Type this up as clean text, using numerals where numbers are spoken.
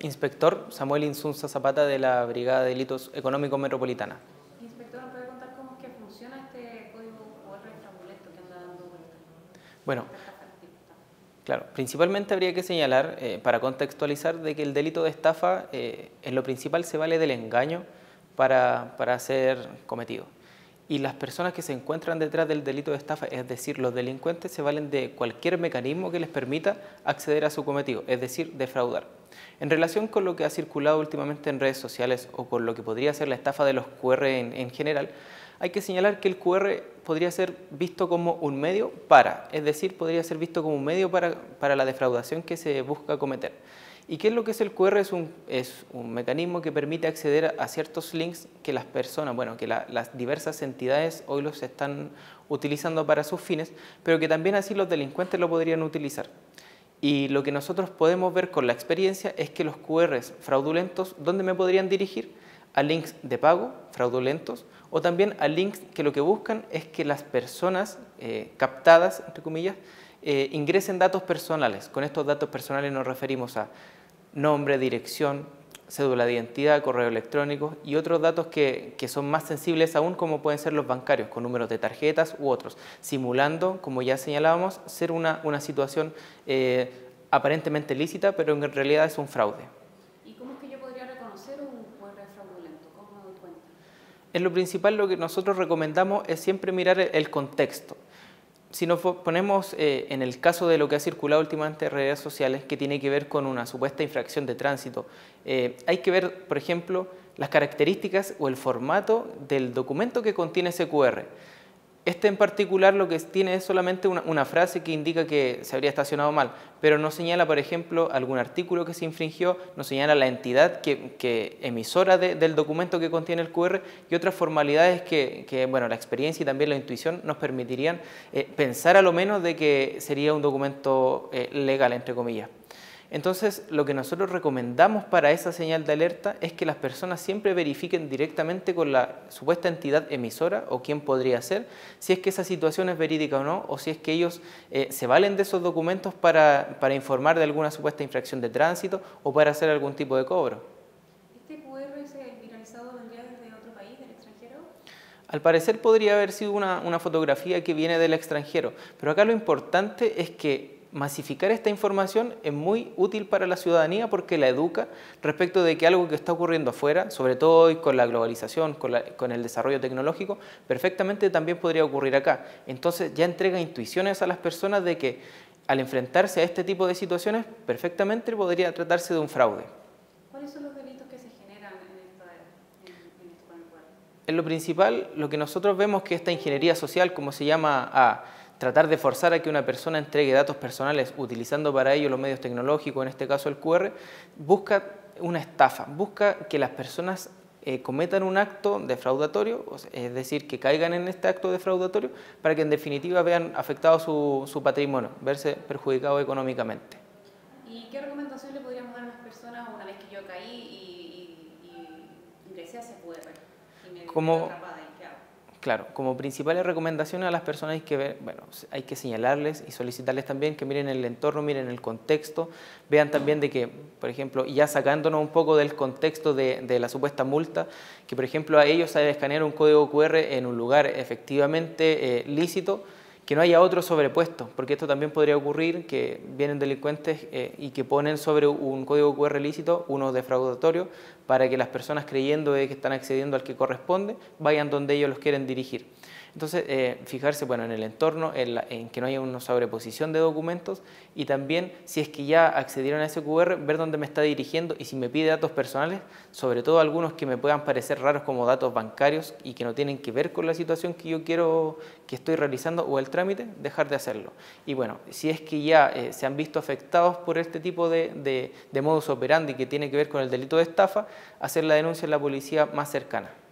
Inspector Samuel Insunza Zapata de la Brigada de Delitos Económicos Metropolitana. Inspector, ¿me puede contar cómo es que funciona este código QR fraudulento que anda dando vueltas? Bueno, claro, principalmente habría que señalar, para contextualizar, de que el delito de estafa en lo principal se vale del engaño para ser cometido. Y las personas que se encuentran detrás del delito de estafa, es decir, los delincuentes, se valen de cualquier mecanismo que les permita acceder a su cometido, es decir, defraudar. En relación con lo que ha circulado últimamente en redes sociales o con lo que podría ser la estafa de los QR en general, hay que señalar que el QR podría ser visto como un medio es decir, podría ser visto como un medio para la defraudación que se busca cometer. ¿Y qué es lo que es el QR? Es un mecanismo que permite acceder a ciertos links que las personas, que las diversas entidades hoy los están utilizando para sus fines, pero que también así los delincuentes lo podrían utilizar. Y lo que nosotros podemos ver con la experiencia es que los QRs fraudulentos, ¿dónde me podrían dirigir? A links de pago fraudulentos o también a links que lo que buscan es que las personas captadas, entre comillas, ingresen datos personales. Con estos datos personales nos referimos a nombre, dirección, cédula de identidad, correo electrónico y otros datos que son más sensibles aún, como pueden ser los bancarios, con números de tarjetas u otros, simulando, como ya señalábamos, ser una situación aparentemente lícita, pero en realidad es un fraude. ¿Y cómo es que yo podría reconocer un QR fraudulento? ¿Cómo me doy cuenta? En lo principal, lo que nosotros recomendamos es siempre mirar el contexto. Si nos ponemos en el caso de lo que ha circulado últimamente en redes sociales, que tiene que ver con una supuesta infracción de tránsito, hay que ver, por ejemplo, las características o el formato del documento que contiene ese QR. Este en particular lo que tiene es solamente una frase que indica que se habría estacionado mal, pero no señala, por ejemplo, algún artículo que se infringió, no señala la entidad emisora del documento que contiene el QR y otras formalidades que la experiencia y también la intuición nos permitirían pensar a lo menos de que sería un documento legal, entre comillas. Entonces, lo que nosotros recomendamos para esa señal de alerta es que las personas siempre verifiquen directamente con la supuesta entidad emisora o quién podría ser, si es que esa situación es verídica o no, o si es que ellos se valen de esos documentos para informar de alguna supuesta infracción de tránsito o para hacer algún tipo de cobro. ¿Este QR viralizado vendría desde otro país, del extranjero? Al parecer podría haber sido una fotografía que viene del extranjero, pero acá lo importante es que masificar esta información es muy útil para la ciudadanía porque la educa respecto de que algo que está ocurriendo afuera, sobre todo hoy con la globalización, con el desarrollo tecnológico, perfectamente también podría ocurrir acá. Entonces ya entrega intuiciones a las personas de que al enfrentarse a este tipo de situaciones, perfectamente podría tratarse de un fraude. ¿Cuáles son los delitos que se generan en esto con el QR? En lo principal, lo que nosotros vemos que esta ingeniería social, como se llama, a tratar de forzar a que una persona entregue datos personales utilizando para ello los medios tecnológicos, en este caso el QR, busca una estafa, busca que las personas cometan un acto defraudatorio, es decir, que caigan en este acto defraudatorio para que en definitiva vean afectado su patrimonio, verse perjudicado económicamente. ¿Y qué recomendación le podríamos dar a las personas una vez que yo caí y ingresé a ese QR y me quedé atrapada? ¿Y qué hago? Claro, como principales recomendaciones a las personas hay que señalarles y solicitarles también que miren el entorno, miren el contexto, vean también de que, por ejemplo, ya sacándonos un poco del contexto de la supuesta multa, que por ejemplo a ellos al escanear un código QR en un lugar efectivamente lícito, que no haya otro sobrepuesto, porque esto también podría ocurrir, que vienen delincuentes y que ponen sobre un código QR lícito uno defraudatorio para que las personas creyendo que están accediendo al que corresponde vayan donde ellos los quieren dirigir. Entonces, fijarse en el entorno, en que no haya una sobreposición de documentos y también si es que ya accedieron a ese QR, ver dónde me está dirigiendo y si me pide datos personales, sobre todo algunos que me puedan parecer raros como datos bancarios y que no tienen que ver con la situación que yo que estoy realizando o el trámite, dejar de hacerlo. Y bueno, si es que ya se han visto afectados por este tipo de modus operandi que tiene que ver con el delito de estafa, hacer la denuncia en la policía más cercana.